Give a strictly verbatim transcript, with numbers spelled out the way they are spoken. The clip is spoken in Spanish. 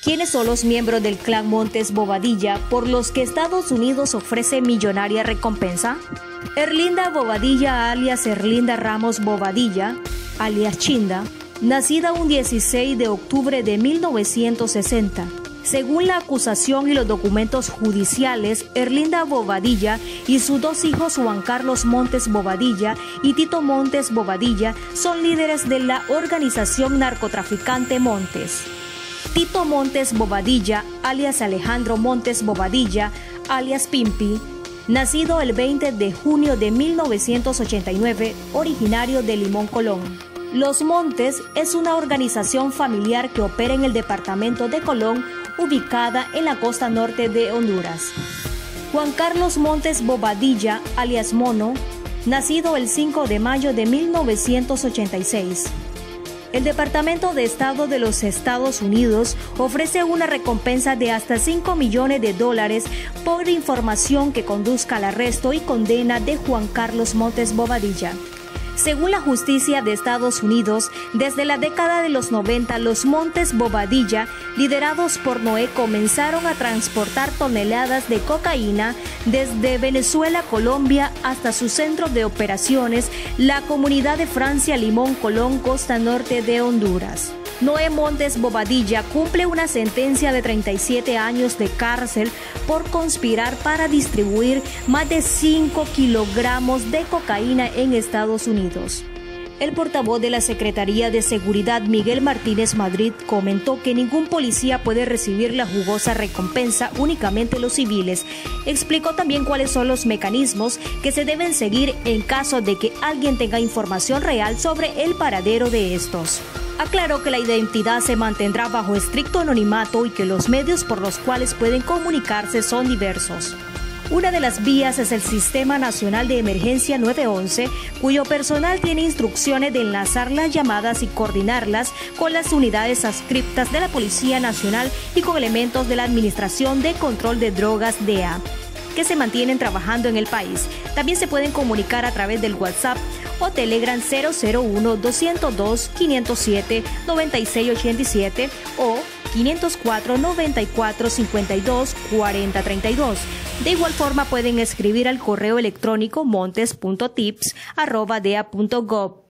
¿Quiénes son los miembros del clan Montes Bobadilla por los que Estados Unidos ofrece millonaria recompensa? Erlinda Bobadilla, alias Erlinda Ramos Bobadilla, alias Chinda, nacida un dieciséis de octubre de mil novecientos sesenta. Según la acusación y los documentos judiciales, Erlinda Bobadilla y sus dos hijos Juan Carlos Montes Bobadilla y Tito Montes Bobadilla son líderes de la organización narcotraficante Montes. Tito Montes Bobadilla, alias Alejandro Montes Bobadilla, alias Pimpi, nacido el veinte de junio de mil novecientos ochenta y nueve, originario de Limón, Colón. Los Montes es una organización familiar que opera en el departamento de Colón, ubicada en la costa norte de Honduras. Juan Carlos Montes Bobadilla, alias Mono, nacido el cinco de mayo de mil novecientos ochenta y seis. El Departamento de Estado de los Estados Unidos ofrece una recompensa de hasta cinco millones de dólares por información que conduzca al arresto y condena de Juan Carlos Montes Bobadilla. Según la justicia de Estados Unidos, desde la década de los noventa, los Montes Bobadilla, liderados por Noé, comenzaron a transportar toneladas de cocaína desde Venezuela, Colombia, hasta su centro de operaciones, la comunidad de Francia, Limón, Colón, costa norte de Honduras. Noé Montes Bobadilla cumple una sentencia de treinta y siete años de cárcel por conspirar para distribuir más de cinco kilogramos de cocaína en Estados Unidos. El portavoz de la Secretaría de Seguridad, Miguel Martínez Madrid, comentó que ningún policía puede recibir la jugosa recompensa, únicamente los civiles. Explicó también cuáles son los mecanismos que se deben seguir en caso de que alguien tenga información real sobre el paradero de estos. Aclaró que la identidad se mantendrá bajo estricto anonimato y que los medios por los cuales pueden comunicarse son diversos. Una de las vías es el Sistema Nacional de Emergencia nueve once, cuyo personal tiene instrucciones de enlazar las llamadas y coordinarlas con las unidades adscriptas de la Policía Nacional y con elementos de la Administración de Control de Drogas D E A, que se mantienen trabajando en el país. También se pueden comunicar a través del WhatsApp o Telegram cero cero uno, doscientos dos, quinientos siete, noventa y seis ochenta y siete o quinientos cuatro, noventa y cuatro, cincuenta y dos, cuarenta treinta y dos. De igual forma pueden escribir al correo electrónico montes punto tips arroba d e a punto gov.